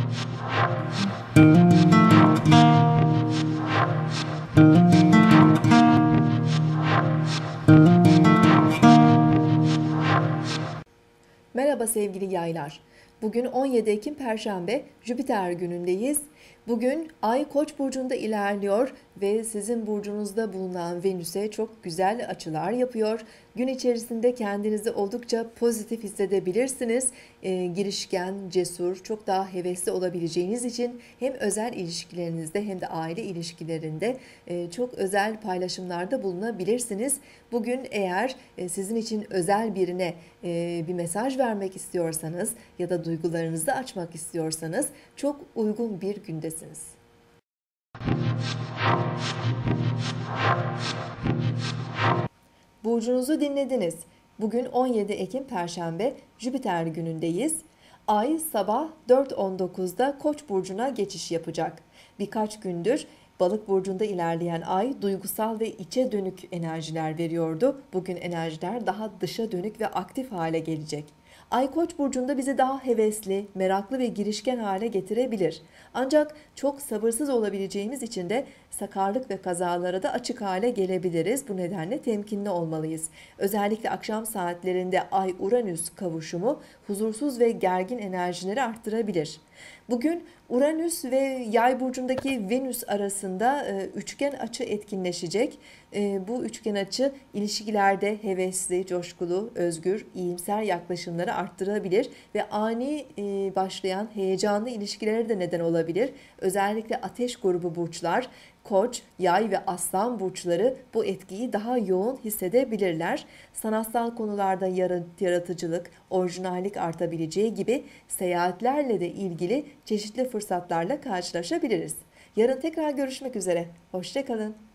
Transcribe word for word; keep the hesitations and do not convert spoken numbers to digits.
Merhaba sevgili yaylar. Bugün on yedi Ekim Perşembe, Jüpiter günündeyiz. Bugün Ay Koç burcunda ilerliyor ve sizin burcunuzda bulunan Venüs'e çok güzel açılar yapıyor. Gün içerisinde kendinizi oldukça pozitif hissedebilirsiniz. E, girişken, cesur, çok daha hevesli olabileceğiniz için hem özel ilişkilerinizde hem de aile ilişkilerinde e, çok özel paylaşımlarda bulunabilirsiniz. Bugün eğer e, sizin için özel birine e, bir mesaj vermek istiyorsanız ya da duygularınızı açmak istiyorsanız çok uygun bir gündesiniz. Burcunuzu dinlediniz. Bugün on yedi Ekim Perşembe, Jüpiter günündeyiz. Ay sabah dört on dokuzda Koç burcuna geçiş yapacak. Birkaç gündür Balık burcunda ilerleyen ay duygusal ve içe dönük enerjiler veriyordu. Bugün enerjiler daha dışa dönük ve aktif hale gelecek. Ay Koç burcunda bizi daha hevesli, meraklı ve girişken hale getirebilir. Ancak çok sabırsız olabileceğimiz için de sakarlık ve kazalara da açık hale gelebiliriz. Bu nedenle temkinli olmalıyız. Özellikle akşam saatlerinde Ay-Uranüs kavuşumu huzursuz ve gergin enerjileri arttırabilir. Bugün Uranüs ve Yay burcundaki Venüs arasında üçgen açı etkinleşecek. Bu üçgen açı ilişkilerde hevesli, coşkulu, özgür, iyimser yaklaşımları arttırabilir ve ani başlayan heyecanlı ilişkilere de neden olabilir. Özellikle ateş grubu burçlar, Koç, Yay ve Aslan burçları bu etkiyi daha yoğun hissedebilirler. Sanatsal konularda yaratıcılık, orijinallik artabileceği gibi seyahatlerle de ilgili çeşitli fırsatlarla karşılaşabiliriz. Yarın tekrar görüşmek üzere. Hoşça kalın.